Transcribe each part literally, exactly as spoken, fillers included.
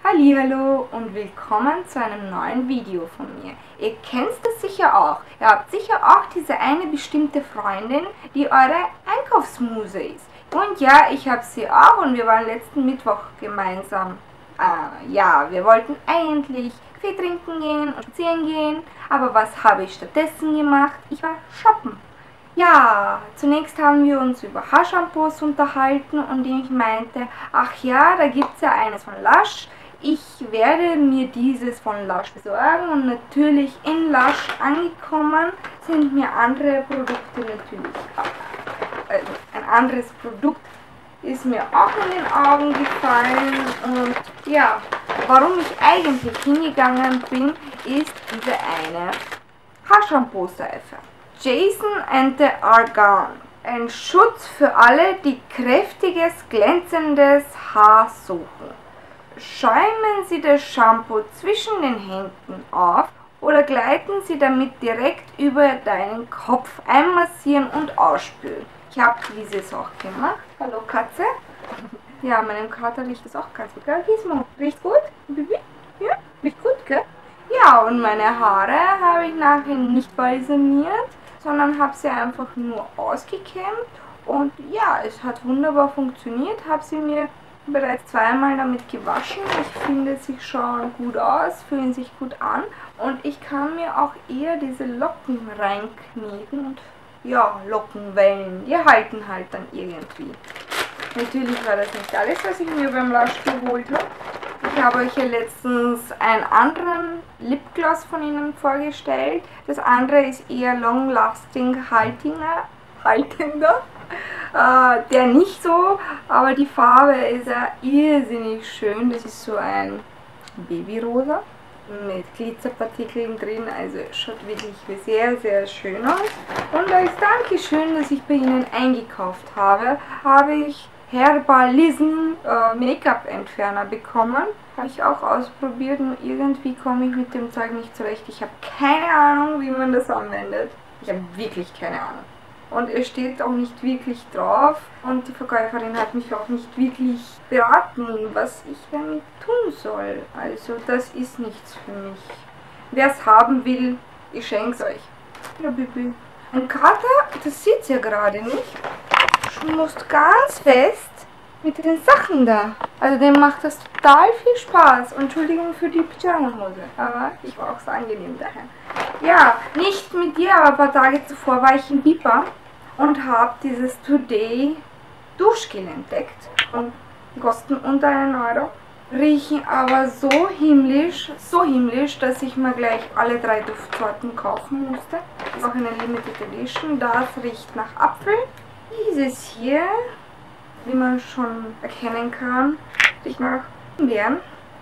Hallihallo und willkommen zu einem neuen Video von mir. Ihr kennt das sicher auch. Ihr habt sicher auch diese eine bestimmte Freundin, die eure Einkaufsmuse ist. Und ja, ich habe sie auch und wir waren letzten Mittwoch gemeinsam. Äh, ja, wir wollten eigentlich Kaffee trinken gehen und spazieren gehen. Aber was habe ich stattdessen gemacht? Ich war shoppen. Ja, zunächst haben wir uns über Haarshampoos unterhalten und ich meinte, ach ja, da gibt es ja eines von Lush. Ich werde mir dieses von Lush besorgen und natürlich in Lush angekommen sind mir andere Produkte natürlich auch. Also ein anderes Produkt ist mir auch in den Augen gefallen und ja, warum ich eigentlich hingegangen bin, ist diese eine Haarshampoo-Seife. Jason and the Argan. Ein Schutz für alle, die kräftiges, glänzendes Haar suchen. Schäumen Sie das Shampoo zwischen den Händen auf oder gleiten Sie damit direkt über deinen Kopf, einmassieren und ausspülen. Ich habe dieses auch gemacht. Hallo Katze. Ja, meinem Kater riecht das auch ganz gut. Gell? Gizmo, riecht gut? Bibi? Ja, riecht gut, gell? Ja, und meine Haare habe ich nachher nicht balsamiert, sondern habe sie einfach nur ausgekämmt. Und ja, es hat wunderbar funktioniert. Habe sie mir bereits zweimal damit gewaschen. Ich finde, sie schauen gut aus, fühlen sich gut an. Und ich kann mir auch eher diese Locken reinkneten. Und ja, Lockenwellen, die halten halt dann irgendwie. Natürlich war das nicht alles, was ich mir beim Lush geholt habe. Ich habe euch ja letztens einen anderen Lipgloss von ihnen vorgestellt. Das andere ist eher long-lasting, haltinger, haltender. Äh, der nicht so, aber die Farbe ist ja irrsinnig schön. Das ist so ein Babyrosa mit Glitzerpartikeln drin, also schaut wirklich sehr, sehr schön aus. Und als Dankeschön, dass ich bei ihnen eingekauft habe, habe ich Herbalism äh, Make-up-Entferner bekommen. Habe ich auch ausprobiert und irgendwie komme ich mit dem Zeug nicht zurecht. Ich habe keine Ahnung, wie man das anwendet. Ich habe wirklich keine Ahnung. Und es steht auch nicht wirklich drauf und die Verkäuferin hat mich auch nicht wirklich beraten, was ich damit tun soll. Also das ist nichts für mich. Wer es haben will, ich schenke es euch. Ja, Bibi. Ein Kater, das sieht ihr gerade nicht, schmust ganz fest mit den Sachen da. Also dem macht das total viel Spaß. Entschuldigung für die Pyjama-Hose, aber ich war auch so angenehm daher. Ja, nicht mit dir, aber ein paar Tage zuvor war ich in Bipa und habe dieses Today Duschgel entdeckt und die kosten unter einen Euro. Riechen aber so himmlisch, so himmlisch, dass ich mir gleich alle drei Duftsorten kaufen musste. Das ist auch eine Limited Edition. Das riecht nach Apfel. Dieses hier, wie man schon erkennen kann, riecht nach Beeren.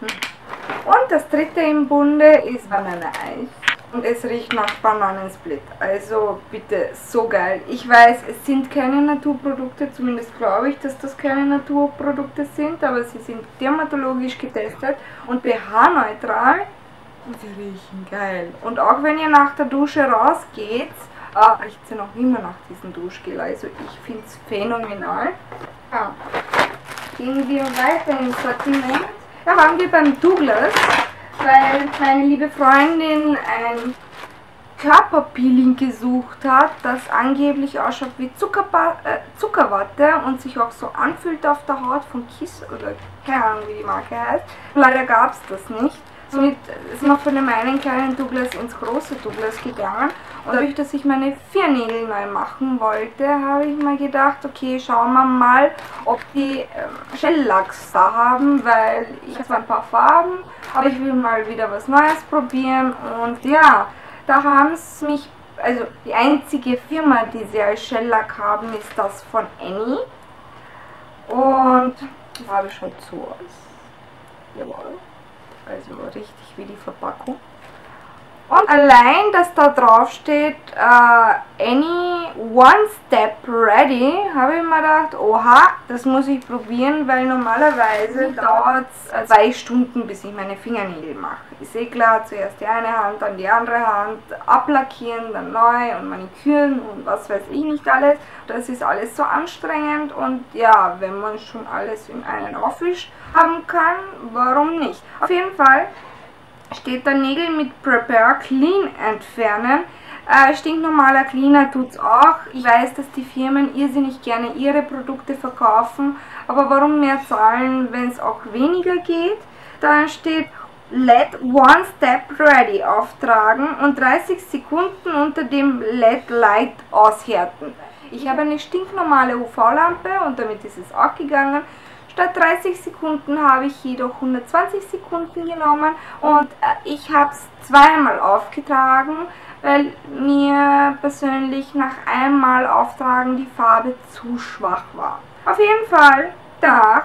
Und das dritte im Bunde ist Banane Eis. Und es riecht nach Bananensplit. Also bitte, so geil. Ich weiß, es sind keine Naturprodukte, zumindest glaube ich, dass das keine Naturprodukte sind, aber sie sind dermatologisch getestet und pH-neutral. Und sie riechen geil. Und auch wenn ihr nach der Dusche rausgeht, ah, riecht sie noch immer nach diesem Duschgel. Also ich finde es phänomenal. Ja. Gehen wir weiter ins Sortiment. Da waren wir beim Douglas, weil meine liebe Freundin ein Körperpeeling gesucht hat, das angeblich ausschaut wie Zuckerba äh, Zuckerwatte und sich auch so anfühlt auf der Haut von Kiss oder keine Ahnung, wie die Marke heißt. Leider gab es das nicht. Somit ist noch von dem einen kleinen Douglas ins große Douglas gegangen. Und dadurch, dass ich meine Fingernägel neu machen wollte, habe ich mir gedacht, okay, schauen wir mal, ob die ähm, Shell-Lachs da haben, weil ich habe zwar ein paar Farben, aber ich will mal wieder was Neues probieren. Und ja, da haben es mich, also die einzige Firma, die sie als Shell-Lack haben, ist das von Annie. Und die Farbe schaut so aus. Jawohl. Also richtig wie die Verpackung. Und allein, dass da drauf steht, uh, any one step ready, habe ich mir gedacht, oha, das muss ich probieren, weil normalerweise dauert es zwei Stunden, bis ich meine Fingernägel mache. Ist eh klar, zuerst die eine Hand, dann die andere Hand, ablackieren, dann neu und maniküren und was weiß ich nicht alles. Das ist alles so anstrengend und ja, wenn man schon alles in einen Aufwisch haben kann, warum nicht? Auf jeden Fall steht da Nägel mit Prepare Clean entfernen. Äh, stinknormaler Cleaner tut's auch. Ich weiß, dass die Firmen irrsinnig gerne ihre Produkte verkaufen, aber warum mehr zahlen, wenn es auch weniger geht? Dann steht Let One Step Ready auftragen und dreißig Sekunden unter dem L E D Light aushärten. Ich habe eine stinknormale U V-Lampe und damit ist es auch gegangen. Statt dreißig Sekunden habe ich jedoch hundertzwanzig Sekunden genommen und äh, ich habe es zweimal aufgetragen, weil mir persönlich nach einmal auftragen die Farbe zu schwach war. Auf jeden Fall danach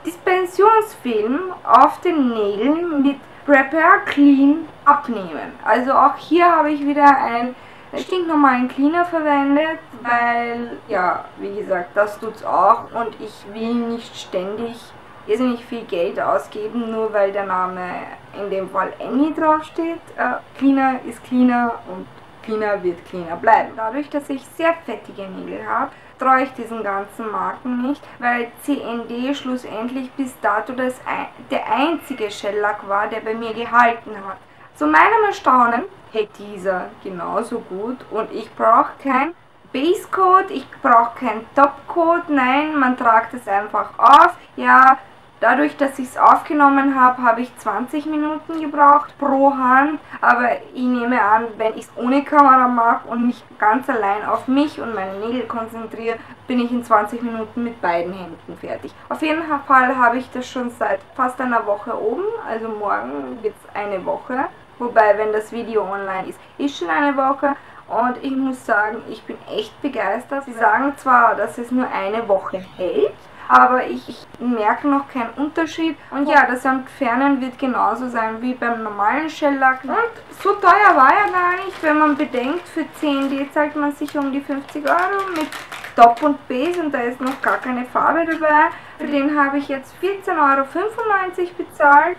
Dispensionsfilm auf den Nägeln mit Prepare Clean abnehmen. Also auch hier habe ich wieder einen stinknormalen Cleaner verwendet, weil, ja, wie gesagt, das tut's auch und ich will nicht ständig irrsinnig viel Geld ausgeben, nur weil der Name in dem Fall Annie draufsteht. Äh, Cleaner ist Cleaner und Cleaner wird Cleaner bleiben. Dadurch, dass ich sehr fettige Nägel habe, traue ich diesen ganzen Marken nicht, weil C N D schlussendlich bis dato das ein, der einzige Shellack war, der bei mir gehalten hat. Zu meinem Erstaunen hält dieser genauso gut und ich brauche kein Basecoat, ich brauche kein Topcoat, nein, man tragt es einfach auf. Ja, dadurch, dass ich es aufgenommen habe, habe ich zwanzig Minuten gebraucht pro Hand, aber ich nehme an, wenn ich es ohne Kamera mache und mich ganz allein auf mich und meine Nägel konzentriere, bin ich in zwanzig Minuten mit beiden Händen fertig. Auf jeden Fall habe ich das schon seit fast einer Woche oben, also morgen wird es eine Woche. Wobei, wenn das Video online ist, ist schon eine Woche und ich muss sagen, ich bin echt begeistert. Sie sagen zwar, dass es nur eine Woche hält, aber ich, ich merke noch keinen Unterschied. Und ja, das Entfernen wird genauso sein wie beim normalen Shellack. Und so teuer war er gar nicht, wenn man bedenkt, für C N D zahlt man sich um die fünfzig Euro mit Top und Base und da ist noch gar keine Farbe dabei. Für den habe ich jetzt vierzehn Euro fünfundneunzig bezahlt.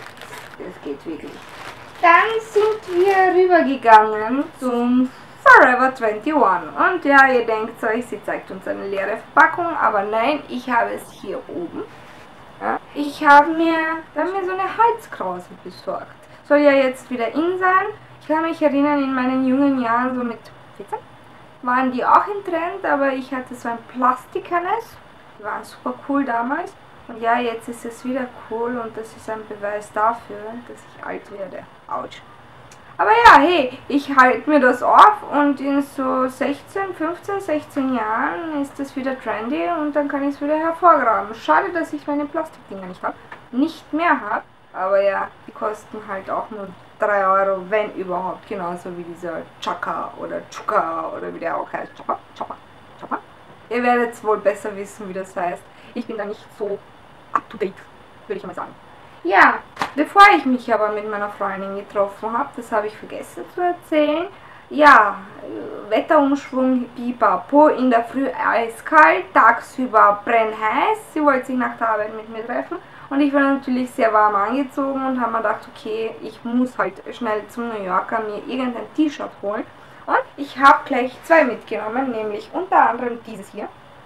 Das geht wirklich. Dann sind wir rübergegangen zum Forever einundzwanzig. Und ja, ihr denkt euch, sie zeigt uns eine leere Verpackung, aber nein, ich habe es hier oben. Ja, ich habe mir, dann mir so eine Halskrause besorgt. Soll ja jetzt wieder in sein. Ich kann mich erinnern, in meinen jungen Jahren, so mit vierzehn, waren die auch im Trend, aber ich hatte so ein plastikanes. Die waren super cool damals. Und ja, jetzt ist es wieder cool und das ist ein Beweis dafür, dass ich alt werde. Autsch. Aber ja, hey, ich halte mir das auf und in so sechzehn, fünfzehn, sechzehn Jahren ist das wieder trendy und dann kann ich es wieder hervorgraben. Schade, dass ich meine Plastikdinger nicht habe. Nicht mehr habe, aber ja, die kosten halt auch nur drei Euro, wenn überhaupt. Genauso wie dieser Chaka oder Chuka oder wie der auch heißt. Chaka, Chaka, Chaka. Ihr werdet wohl besser wissen, wie das heißt. Ich bin da nicht so up to date, würde ich mal sagen. Ja, bevor ich mich aber mit meiner Freundin getroffen habe, das habe ich vergessen zu erzählen. Ja, Wetterumschwung, pipapo, in der Früh eiskalt, tagsüber brennheiß. Sie wollte sich nach der Arbeit mit mir treffen und ich war natürlich sehr warm angezogen und habe mir gedacht, okay, ich muss halt schnell zum New Yorker mir irgendein T-Shirt holen. Und ich habe gleich zwei mitgenommen, nämlich unter anderem dieses hier.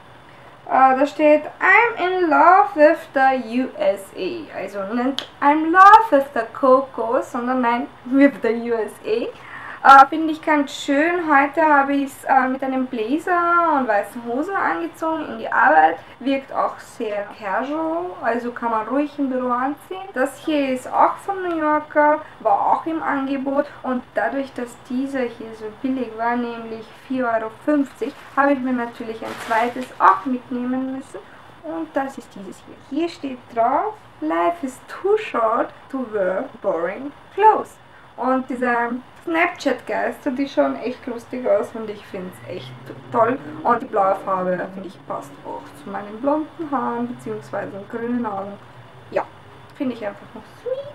Uh, da steht I'm in love with the U S A. Also nicht I'm in love with the Coco, sondern nein, with the U S A. Uh, Finde ich ganz schön. Heute habe ich es uh, mit einem Blazer und weißen Hosen angezogen in die Arbeit. Wirkt auch sehr casual, also kann man ruhig im Büro anziehen. Das hier ist auch von New Yorker, war auch im Angebot. Und dadurch, dass dieser hier so billig war, nämlich vier Euro fünfzig, habe ich mir natürlich ein zweites auch mitnehmen müssen. Und das ist dieses hier. Hier steht drauf, Life is too short to wear boring clothes. Und dieser Snapchat-Geist, die schauen echt lustig aus und ich finde es echt toll. Und die blaue Farbe, finde ich, passt auch zu meinen blonden Haaren bzw. grünen Augen. Ja, finde ich einfach noch sweet.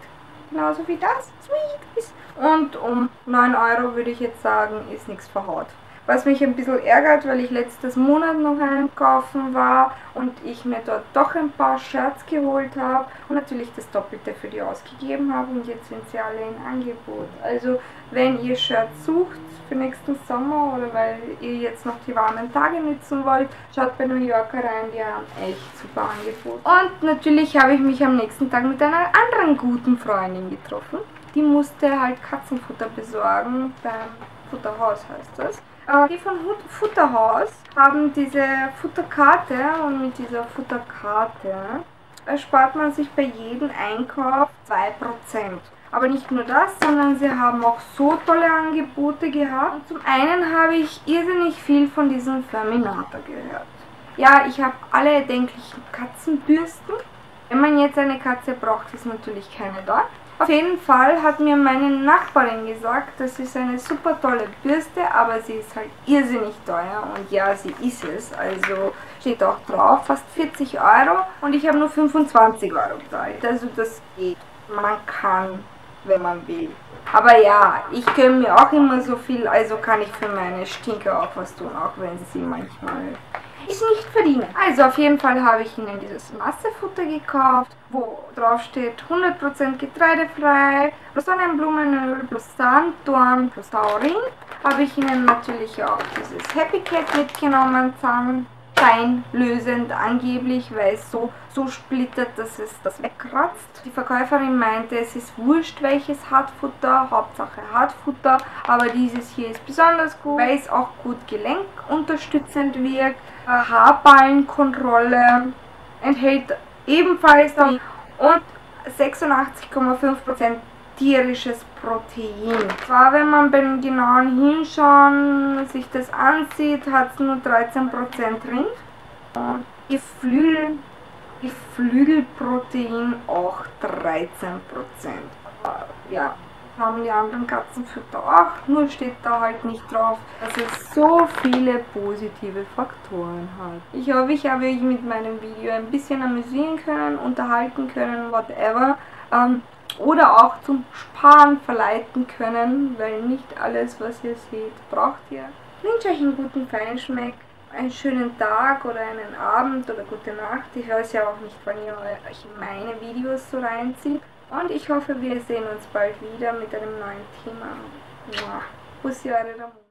genauso wie das. Sweet. Und um neun Euro würde ich jetzt sagen, ist nichts verhaut. Was mich ein bisschen ärgert, weil ich letztes Monat noch einkaufen war und ich mir dort doch ein paar Shirts geholt habe und natürlich das Doppelte für die ausgegeben habe und jetzt sind sie alle in Angebot. Also wenn ihr Shirts sucht für nächsten Sommer oder weil ihr jetzt noch die warmen Tage nutzen wollt, schaut bei New Yorker rein, die haben echt super Angebote. Und natürlich habe ich mich am nächsten Tag mit einer anderen guten Freundin getroffen. Die musste halt Katzenfutter besorgen, beim Futterhaus heißt das. Die von Futterhaus haben diese Futterkarte und mit dieser Futterkarte erspart man sich bei jedem Einkauf zwei Prozent. Aber nicht nur das, sondern sie haben auch so tolle Angebote gehabt. Und zum einen habe ich irrsinnig viel von diesem Ferminator gehört. Ja, ich habe alle erdenklichen Katzenbürsten. Wenn man jetzt eine Katze braucht, ist natürlich keine da. Auf jeden Fall hat mir meine Nachbarin gesagt, das ist eine super tolle Bürste, aber sie ist halt irrsinnig teuer und ja, sie ist es, also steht auch drauf, fast vierzig Euro und ich habe nur fünfundzwanzig Euro bezahlt, also das geht, man kann, wenn man will. Aber ja, ich gönne mir auch immer so viel, also kann ich für meine Stinker auch was tun, auch wenn sie manchmal ich nicht verdiene. Also auf jeden Fall habe ich ihnen dieses Massefutter gekauft, wo drauf steht hundert Prozent getreidefrei, plus Sonnenblumenöl, plus Sanddorn, plus Taurin. Habe ich ihnen natürlich auch dieses Happy Cat mitgenommen, zahnscheinlösend angeblich, weil es so, so splittert, dass es das wegkratzt. Die Verkäuferin meinte, es ist wurscht welches Hartfutter, Hauptsache Hartfutter, aber dieses hier ist besonders gut, weil es auch gut gelenkunterstützend wirkt. Haarballenkontrolle enthält ebenfalls und sechsundachtzig Komma fünf Prozent tierisches Protein. Zwar, wenn man beim genauen Hinschauen sich das ansieht, hat es nur dreizehn Prozent Rind und Geflügel, Geflügelprotein auch dreizehn Prozent. Ja, haben die anderen Katzenfutter auch, nur steht da halt nicht drauf, dass es so viele positive Faktoren hat. Ich hoffe, ich habe euch mit meinem Video ein bisschen amüsieren können, unterhalten können, whatever. Ähm, oder auch zum Sparen verleiten können, weil nicht alles, was ihr seht, braucht ihr. Ich wünsche euch einen guten Feinschmeck, einen schönen Tag oder einen Abend oder gute Nacht. Ich weiß ja auch nicht, wann ihr euch meine Videos so reinzieht. Und ich hoffe, wir sehen uns bald wieder mit einem neuen Thema. Bussi, eure Ramona.